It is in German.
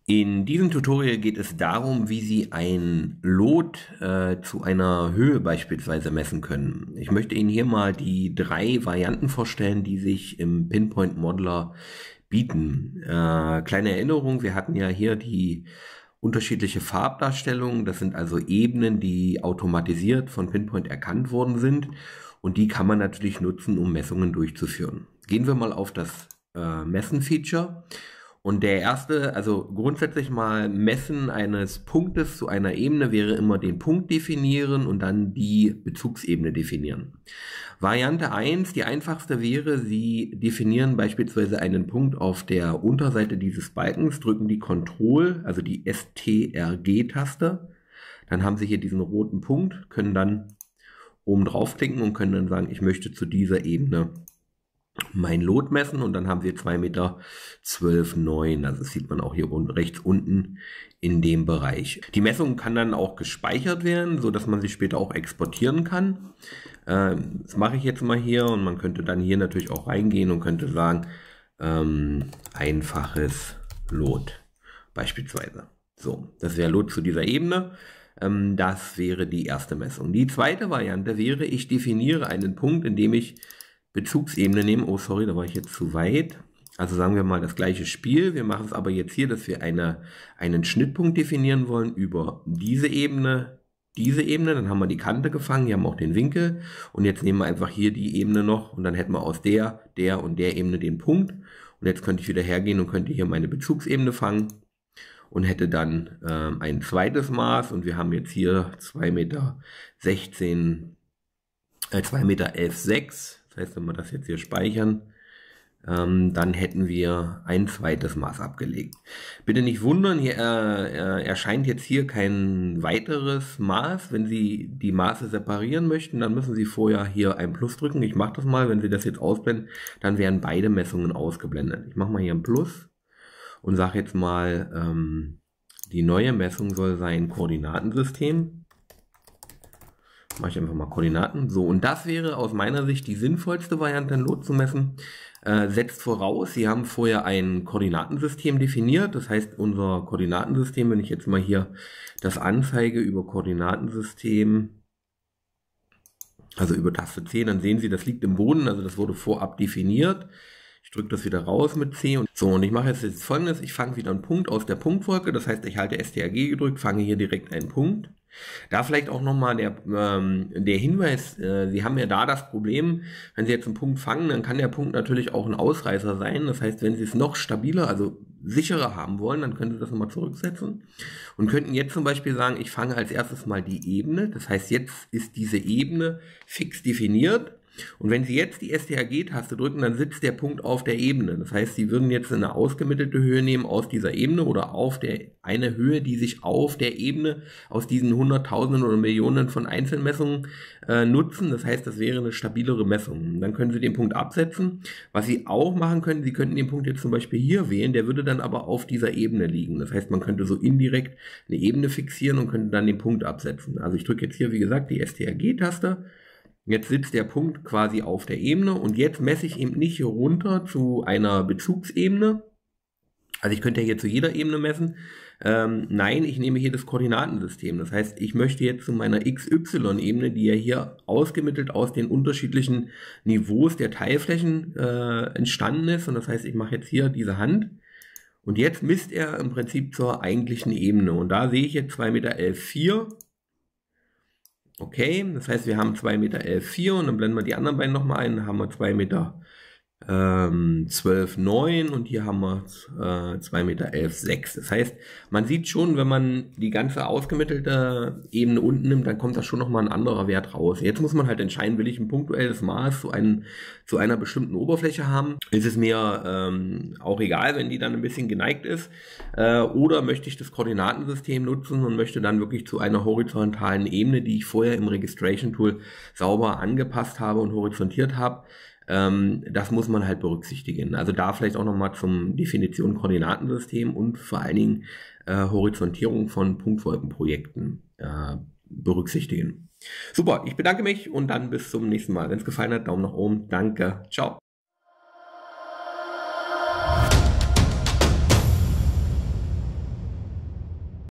In diesem Tutorial geht es darum, wie Sie ein Lot zu einer Höhe beispielsweise messen können. Ich möchte Ihnen hier mal die 3 Varianten vorstellen, die sich im Pinpoint Modeler bieten. Kleine Erinnerung, wir hatten ja hier die unterschiedliche Farbdarstellung. Das sind also Ebenen, die automatisiert von Pinpoint erkannt worden sind. Und die kann man natürlich nutzen, um Messungen durchzuführen. Gehen wir mal auf das Messen-Feature. Und der erste, also grundsätzlich mal Messen eines Punktes zu einer Ebene wäre immer den Punkt definieren und dann die Bezugsebene definieren. Variante 1, die einfachste wäre, Sie definieren beispielsweise einen Punkt auf der Unterseite dieses Balkens, drücken die Ctrl, also die STRG-Taste. Dann haben Sie hier diesen roten Punkt, können dann oben draufklicken und können dann sagen, ich möchte zu dieser Ebene mein Lot messen und dann haben wir 2,12 Meter. Also das sieht man auch hier unten, rechts unten in dem Bereich. Die Messung kann dann auch gespeichert werden, so dass man sie später auch exportieren kann. Das mache ich jetzt mal hier und man könnte dann hier natürlich auch reingehen und könnte sagen, einfaches Lot beispielsweise. So, das wäre Lot zu dieser Ebene. Das wäre die erste Messung. Die zweite Variante wäre, ich definiere einen Punkt, in dem ich Bezugsebene nehmen. Oh, sorry, da war ich jetzt zu weit. Also sagen wir mal das gleiche Spiel. Wir machen es aber jetzt hier, dass wir einen Schnittpunkt definieren wollen über diese Ebene. Dann haben wir die Kante gefangen, hier haben wir auch den Winkel. Und jetzt nehmen wir einfach hier die Ebene noch und dann hätten wir aus der und der Ebene den Punkt. Und jetzt könnte ich wieder hergehen und könnte hier meine Bezugsebene fangen und hätte dann ein zweites Maß. Und wir haben jetzt hier 2,16 Meter, 2,11,6 Meter. Das heißt, wenn wir das jetzt hier speichern, dann hätten wir ein zweites Maß abgelegt. Bitte nicht wundern, hier erscheint jetzt hier kein weiteres Maß. Wenn Sie die Maße separieren möchten, dann müssen Sie vorher hier ein Plus drücken. Ich mache das mal, wenn Sie das jetzt ausblenden, dann werden beide Messungen ausgeblendet. Ich mache mal hier ein Plus und sage jetzt mal, die neue Messung soll sein Koordinatensystem. Mache ich einfach mal Koordinaten. So, und das wäre aus meiner Sicht die sinnvollste Variante, ein Lot zu messen. Setzt voraus, Sie haben vorher ein Koordinatensystem definiert. Das heißt, unser Koordinatensystem, wenn ich jetzt mal hier das anzeige über Koordinatensystem, also über Taste C, dann sehen Sie, das liegt im Boden, also das wurde vorab definiert. Ich drücke das wieder raus mit C. Und so, und ich mache jetzt Folgendes. Ich fange wieder einen Punkt aus der Punktwolke. Das heißt, ich halte STRG gedrückt, fange hier direkt einen Punkt. Da vielleicht auch nochmal der Hinweis, Sie haben ja da das Problem, wenn Sie jetzt einen Punkt fangen, dann kann der Punkt natürlich auch ein Ausreißer sein. Das heißt, wenn Sie es noch stabiler, also sicherer haben wollen, dann können Sie das nochmal zurücksetzen und könnten jetzt zum Beispiel sagen, ich fange als erstes mal die Ebene. Das heißt, jetzt ist diese Ebene fix definiert. Und wenn Sie jetzt die STRG-Taste drücken, dann sitzt der Punkt auf der Ebene. Das heißt, Sie würden jetzt eine ausgemittelte Höhe nehmen aus dieser Ebene oder auf eine Höhe, die sich auf der Ebene aus diesen Hunderttausenden oder Millionen von Einzelmessungen nutzen. Das heißt, das wäre eine stabilere Messung. Dann können Sie den Punkt absetzen. Was Sie auch machen können, Sie könnten den Punkt jetzt zum Beispiel hier wählen, der würde dann aber auf dieser Ebene liegen. Das heißt, man könnte so indirekt eine Ebene fixieren und könnte dann den Punkt absetzen. Also ich drücke jetzt hier, wie gesagt, die STRG-Taste. Jetzt sitzt der Punkt quasi auf der Ebene und jetzt messe ich eben nicht hier runter zu einer Bezugsebene. Also ich könnte ja hier zu jeder Ebene messen. Nein, ich nehme hier das Koordinatensystem. Das heißt, ich möchte jetzt zu meiner XY-Ebene, die ja hier ausgemittelt aus den unterschiedlichen Niveaus der Teilflächen entstanden ist. Und das heißt, ich mache jetzt hier diese Hand. Und jetzt misst er im Prinzip zur eigentlichen Ebene. Und da sehe ich jetzt 2,11,4 Meter. Okay, das heißt, wir haben 2,11,4 Meter und dann blenden wir die anderen beiden nochmal ein, dann haben wir 2,12,9 Meter und hier haben wir 2,11,6 Meter. Das heißt, man sieht schon, wenn man die ganze ausgemittelte Ebene unten nimmt, dann kommt da schon nochmal ein anderer Wert raus. Jetzt muss man halt entscheiden, will ich ein punktuelles Maß zu einer bestimmten Oberfläche haben? Ist es mir auch egal, wenn die dann ein bisschen geneigt ist? Oder möchte ich das Koordinatensystem nutzen und möchte dann wirklich zu einer horizontalen Ebene, die ich vorher im Registration Tool sauber angepasst habe und horizontiert habe? Das muss man halt berücksichtigen. Also da vielleicht auch nochmal zum Definition Koordinatensystem und vor allen Dingen Horizontierung von Punktwolkenprojekten berücksichtigen. Super, ich bedanke mich und dann bis zum nächsten Mal. Wenn es gefallen hat, Daumen nach oben. Danke, ciao.